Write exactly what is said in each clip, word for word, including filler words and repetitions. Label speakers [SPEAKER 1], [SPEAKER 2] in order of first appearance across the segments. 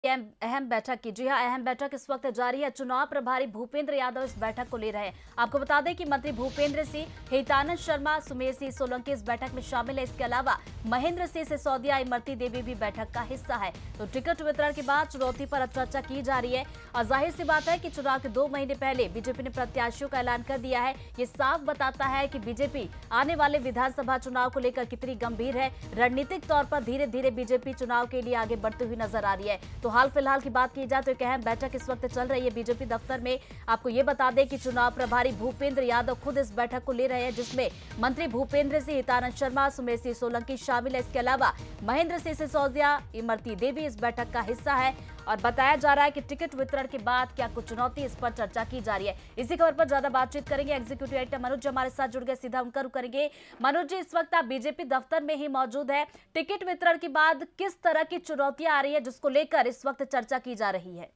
[SPEAKER 1] अहम बैठक की। जी हां, अहम बैठक इस वक्त जारी है। चुनाव प्रभारी भूपेंद्र यादव इस बैठक को ले रहे हैं। आपको बता दें कि मंत्री भूपेंद्र सिंह, हितानंद शर्मा, सुमेर सिंह सोलंकी इस बैठक में शामिल है। इसके अलावा महेंद्र सिंह सिसोदिया, इमरती देवी भी बैठक का हिस्सा है। तो टिकट वितरण के बाद चुनौती पर अब चर्चा की जा रही है और जाहिर सी बात है कि चुनाव के दो महीने पहले बीजेपी ने प्रत्याशियों का ऐलान कर दिया है। ये साफ बताता है कि बीजेपी आने वाले विधानसभा चुनाव को लेकर कितनी गंभीर है। रणनीतिक तौर पर धीरे धीरे बीजेपी चुनाव के लिए आगे बढ़ती हुई नजर आ रही है। तो हाल फिलहाल की बात की जाए तो एक अहम बैठक इस वक्त चल रही है बीजेपी दफ्तर में। आपको ये बता दें कि चुनाव प्रभारी भूपेंद्र यादव खुद इस बैठक को ले रहे हैं, जिसमें मंत्री भूपेंद्र सिंह, हितानंद शर्मा, सुमेर सिंह सोलंकी शामिल है। इसके अलावा महेंद्र सिंह सिसोदिया, इमरती देवी इस बैठक का हिस्सा है और बताया जा रहा है कि टिकट वितरण के बाद क्या कुछ चुनौती, इस पर चर्चा की जा रही है। इसी खबर पर ज्यादा बातचीत करेंगे एग्जीक्यूटिव एडिटर मनोज जी हमारे साथ जुड़ गए, सीधा उनका रुख करेंगे। मनोज जी, इस वक्त आप बीजेपी दफ्तर में ही मौजूद है। टिकट वितरण के बाद किस तरह की चुनौतियां आ रही है जिसको लेकर इस वक्त चर्चा की जा रही है?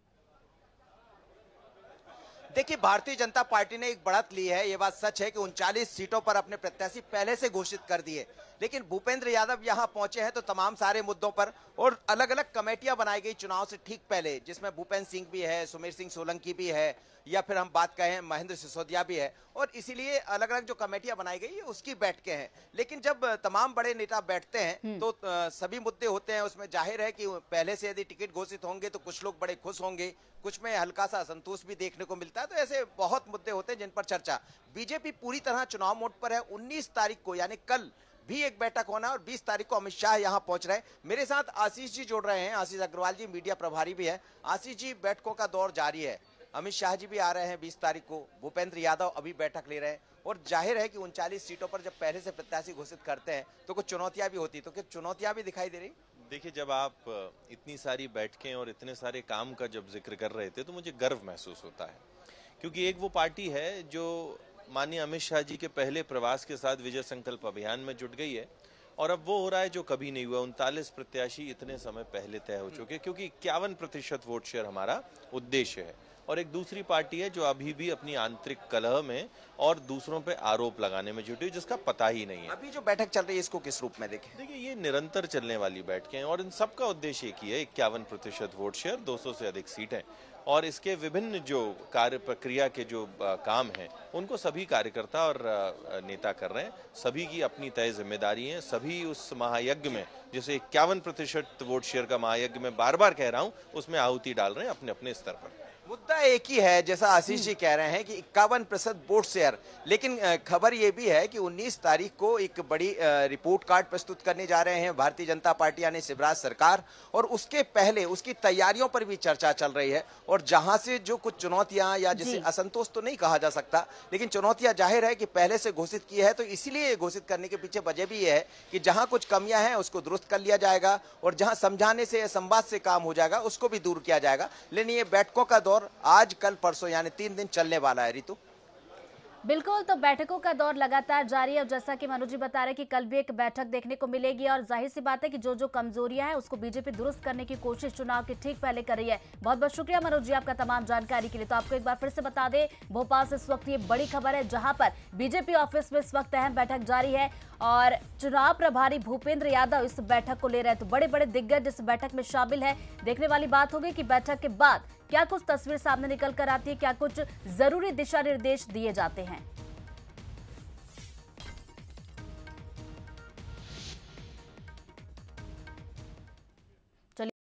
[SPEAKER 2] देखिए, भारतीय जनता पार्टी ने एक बढ़त ली है। ये बात सच है कि उनचालीस सीटों पर अपने प्रत्याशी पहले से घोषित कर दिए, लेकिन भूपेंद्र यादव यहां पहुंचे हैं तो तमाम सारे मुद्दों पर और अलग अलग कमेटियां बनाई गई चुनाव से ठीक पहले, जिसमें भूपेंद्र सिंह भी है, सुमेर सिंह सोलंकी भी है, या फिर हम बात कहें महेंद्र सिसोदिया भी है, और इसीलिए अलग अलग जो कमेटियां बनाई गई है उसकी बैठकें हैं। लेकिन जब तमाम बड़े नेता बैठते हैं तो आ, सभी मुद्दे होते हैं। उसमें जाहिर है कि पहले से यदि टिकट घोषित होंगे तो कुछ लोग बड़े खुश होंगे, कुछ में हल्का सा असंतोष भी देखने को मिलता है। तो ऐसे बहुत मुद्दे होते हैं जिन पर चर्चा। बीजेपी पूरी तरह चुनाव मोड पर है। उन्नीस तारीख को यानी कल भी एक बैठक होना है और बीस तारीख को अमित शाह यहां पहुंच रहे हैं। मेरे साथ आशीष जी जुड़ रहे हैं, आशीष अग्रवाल जी मीडिया प्रभारी भी है। आशीष जी, बैठकों का दौर जारी है, अमित शाह जी भी आ रहे हैं बीस तारीख को, भूपेंद्र यादव अभी बैठक ले रहे हैं और जाहिर है कि उनचालीस सीटों पर जब पहले से प्रत्याशी घोषित करते हैं तो कुछ चुनौतियां भी होती, तो क्या चुनौतियां भी दिखाई दे रही?
[SPEAKER 3] देखिए, जब आप इतनी सारी बैठकें और इतने सारे काम का जब जिक्र कर रहे थे तो मुझे गर्व महसूस होता है, क्योंकि एक वो पार्टी है जो माननीय अमित शाह जी के पहले प्रवास के साथ विजय संकल्प अभियान में जुट गई है और अब वो हो रहा है जो कभी नहीं हुआ। उनतालीस प्रत्याशी इतने समय पहले तय हो चुके, क्योंकि इक्यावन प्रतिशत वोट शेयर हमारा उद्देश्य है। और एक दूसरी पार्टी है जो अभी भी अपनी आंतरिक कलह में और दूसरों पे आरोप लगाने में जुटी, जिसका पता ही नहीं है।
[SPEAKER 2] अभी जो बैठक चल रही है इसको किस रूप में देखें?
[SPEAKER 3] देखिए, ये निरंतर चलने वाली बैठकें हैं और इन सबका उद्देश्य एक ही है, इक्यावन प्रतिशत वोट शेयर, दो सौ से अधिक सीटें, और इसके विभिन्न जो कार्य प्रक्रिया के जो आ, काम हैं उनको सभी कार्यकर्ता और आ, नेता कर रहे हैं। सभी की अपनी तय जिम्मेदारी है। सभी उस महायज्ञ में, जिसे इक्यावन प्रतिशत वोट शेयर का महायज्ञ में बार बार कह रहा हूं, उसमें आहुति डाल रहे हैं अपने अपने स्तर पर।
[SPEAKER 2] मुद्दा एक ही है, जैसा आशीष जी कह रहे हैं कि इक्यावन प्रतिशत वोट शेयर, लेकिन खबर ये भी है कि उन्नीस तारीख को एक बड़ी रिपोर्ट कार्ड प्रस्तुत करने जा रहे हैं भारतीय जनता पार्टी यानी शिवराज सरकार, और उसके पहले उसकी तैयारियों पर भी चर्चा चल रही है। और जहां से जो कुछ चुनौतियां, या जिसे असंतोष तो नहीं कहा जा सकता, लेकिन चुनौतियां जाहिर है कि पहले से घोषित की है, तो इसीलिए घोषित करने के पीछे वजह भी ये है कि जहां कुछ कमियां हैं उसको दुरुस्त कर लिया जाएगा और जहां समझाने से, संवाद से काम हो जाएगा उसको भी दूर किया जाएगा। लेकिन ये बैठकों का दौर आज कल परसों यानी तीन दिन चलने वाला है। रितु,
[SPEAKER 1] बिल्कुल, तो बैठकों का दौर लगातार जारी है और जैसा कि मनोज जी बता रहे हैं कि कल भी एक बैठक देखने को मिलेगी और जाहिर सी बात है कि जो जो कमजोरियां हैं उसको बीजेपी दुरुस्त करने की कोशिश चुनाव के ठीक पहले कर रही है। बहुत बहुत शुक्रिया मनोज जी आपका तमाम जानकारी के लिए। तो आपको एक बार फिर से बता दें, भोपाल से इस वक्त ये बड़ी खबर है जहां पर बीजेपी ऑफिस में इस वक्त अहम बैठक जारी है और चुनाव प्रभारी भूपेंद्र यादव इस बैठक को ले रहे हैं। तो बड़े बड़े दिग्गज इस बैठक में शामिल है। देखने वाली बात होगी कि बैठक के बाद क्या कुछ तस्वीर सामने निकल कर आती है, क्या कुछ जरूरी दिशा निर्देश दिए जाते हैं।